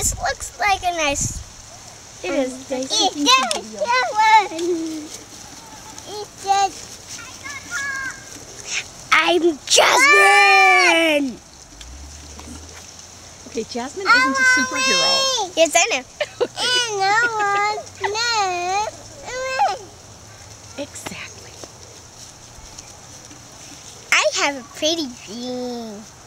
This looks like a nice. It is. I'm Jasmine! Okay, Jasmine isn't a superhero. Yes, I know. Exactly. I have a pretty dream.